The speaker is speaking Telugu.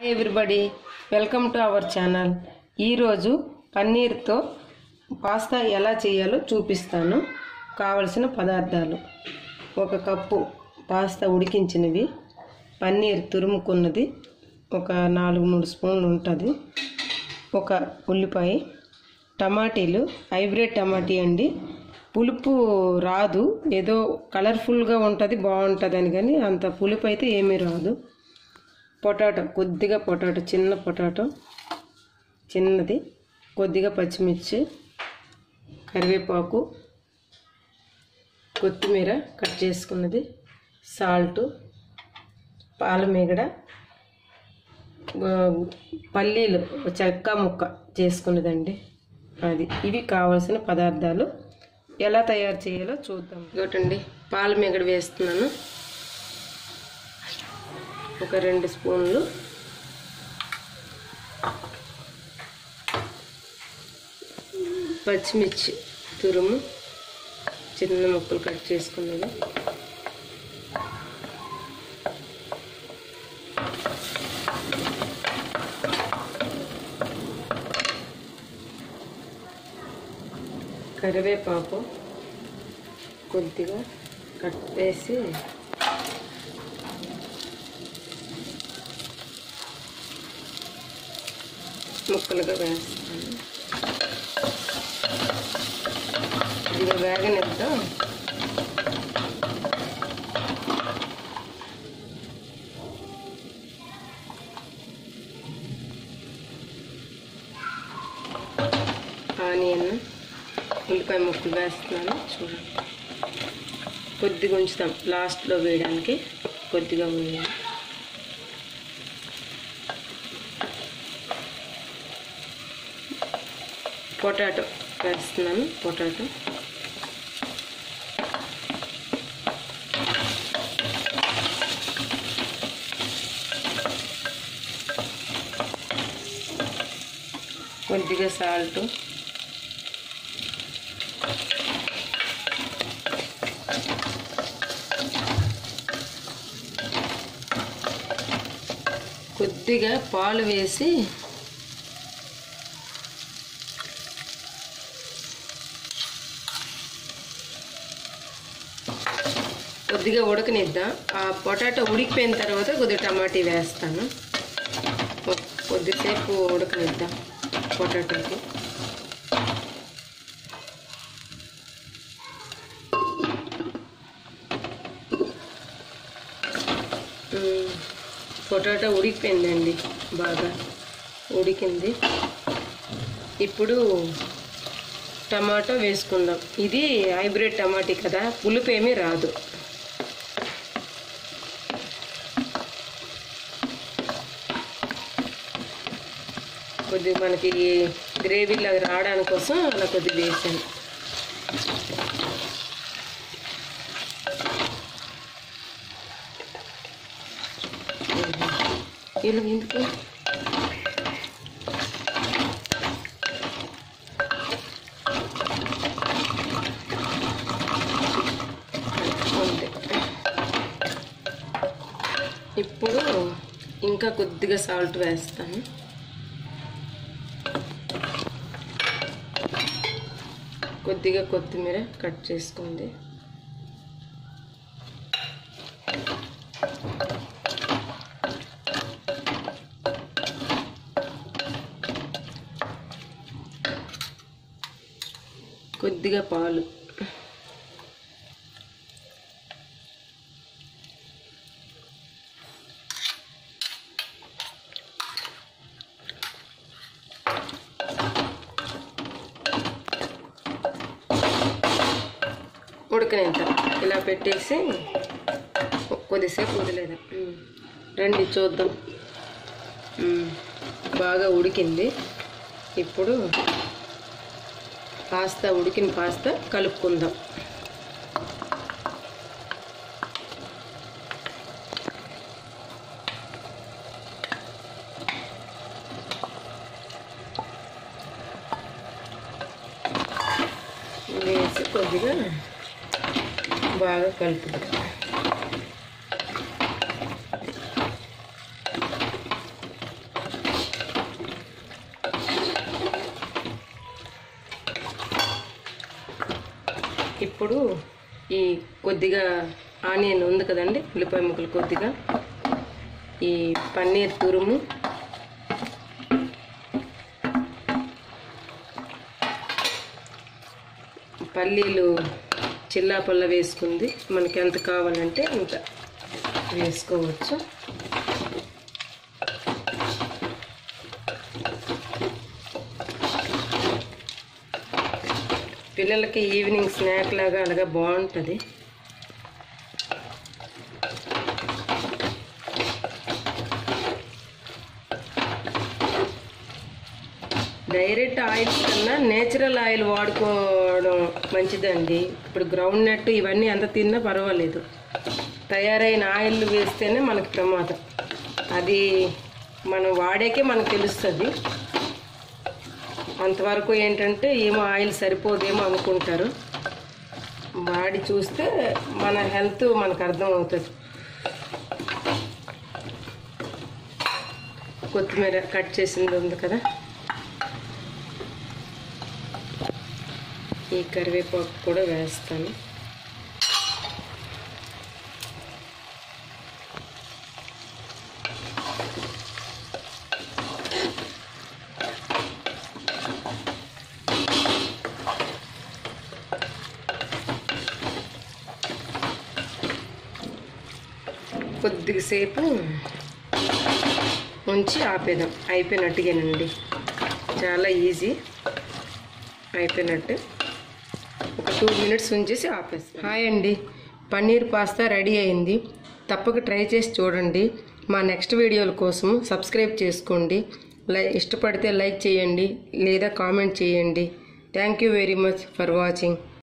Everybody, welcome to our channel. ఈరోజు పన్నీర్తో పాస్తా ఎలా చేయాలో చూపిస్తాను. కావలసిన పదార్థాలు: 1 కప్పు పాస్తా ఉడికించినవి, పన్నీర్ తురుముకున్నది ఒక 4-3 స్పూన్లు ఉంటుంది, 1 ఉల్లిపాయ, టమాటీలు హైబ్రిడ్ టమాటీ అండి. పులుపు రాదు, ఏదో కలర్ఫుల్గా ఉంటుంది, బాగుంటుంది అని, కానీ అంత పులుపు అయితే ఏమీ రాదు. పొటాటో, కొద్దిగా పొటాటో, చిన్న పొటాటో చిన్నది, కొద్దిగా పచ్చిమిర్చి, కరివేపాకు, కొత్తిమీర కట్ చేసుకున్నది, సాల్టు, పాలమీగడ, పల్లీలు చెక్క ముక్క చేసుకున్నదండి. ఇవి కావాల్సిన పదార్థాలు. ఎలా తయారు చేయాలో చూద్దాం. ఇదిగోటండి, పాలమీగడ వేస్తున్నాను, ఒక 2 స్పూన్లు. పచ్చిమిర్చి తురుము చిన్న ముక్కలు కట్ చేసుకున్నది, కరివేపాకు కొద్దిగా కట్ వేసి ముక్కలుగా వేస్తాను. ఇది వేగనిద్దాం. ఆనియన్, ఉల్లిపాయ ముక్కలు వేస్తున్నాను. చూడండి, కొద్దిగా ఉంచుతాం, లాస్ట్లో వేయడానికి కొద్దిగా ఉంది. పొటాటో వేస్తున్నాను, పొటాటో, కొద్దిగా సాల్టు, కొద్దిగా పాలు వేసి కొద్దిగా ఉడకనిద్దాం. ఆ పొటాటో ఉడికిపోయిన తర్వాత కొద్దిగా టమాటీ వేస్తాను. కొద్దిసేపు ఉడకనిద్దాం పొటాటోకి. పొటాటో ఉడికిపోయిందండి, బాగా ఉడికింది. ఇప్పుడు టమాటో వేసుకుందాం. ఇది హైబ్రిడ్ టమాటీ కదా, పులుపు ఏమీ రాదు. కొద్దిగా మనకి గ్రేవీలాగా రావడానికి కోసం అలా కొద్దిగా వేసాను. ఇలా ఎందుకు ఇప్పుడు ఇంకా కొద్దిగా సాల్ట్ వేస్తాను. కొద్దిగా కొత్తిమీర కట్ చేసుకుంది, కొద్దిగా పాలు, ఉడకనేంత ఇలా పెట్టేసి కొద్దిసేపు వదిలేదా. రండి చూద్దాం. బాగా ఉడికింది. ఇప్పుడు ఉడికిన పాస్తా కలుపుకుందాం. వేసి కొద్దిగా బాగా కలుపుదాం. ఇప్పుడు ఈ కొద్దిగా ఆనియన్ ఉంది కదండి, ఉల్లిపాయ ముక్కలు కొద్దిగా, ఈ పన్నీర్ తురుము, పల్లీలు చిల్లాపల్ల వేసుకుంది, మనకి ఎంత కావాలంటే అంత వేసుకోవచ్చు. పిల్లలకి ఈవినింగ్ స్నాక్ లాగా అలాగా బాగుంటుంది. డైరెక్ట్ ఆయిల్ కన్నా నేచురల్ ఆయిల్ వాడుకోవడం మంచిదండి. ఇప్పుడు గ్రౌండ్ నట్ ఇవన్నీ ఎంత తిన్నా పర్వాలేదు, తయారైన ఆయిల్ వేస్తేనే మనకి ప్రమాదం. అది మనం వాడాకే మనకు తెలుస్తుంది. అంతవరకు ఏంటంటే ఏమో ఆయిల్ సరిపోదేమో అనుకుంటారు, వాడి చూస్తే మన హెల్త్ మనకు అర్థం అవుతుంది. కొత్తిమీర కట్ చేసింది ఉంది కదా, ఈ కరివేపాకు కూడా వేస్తాను. కొద్దిసేపు ఉంచి ఆపేద్దాం. అయిపోయినట్టుగానండి, చాలా ఈజీ, అయిపోయినట్టు. ఒక 2 మినిట్స్ ఉంచేసి ఆపేస్తాం. హాయ్ అండి, పన్నీర్ పాస్తా రెడీ అయింది. తప్పక ట్రై చేసి చూడండి. మా నెక్స్ట్ వీడియోల కోసం సబ్స్క్రైబ్ చేసుకోండి. ఇష్టపడితే లైక్ చేయండి లేదా కామెంట్ చేయండి. Thank you very much for watching.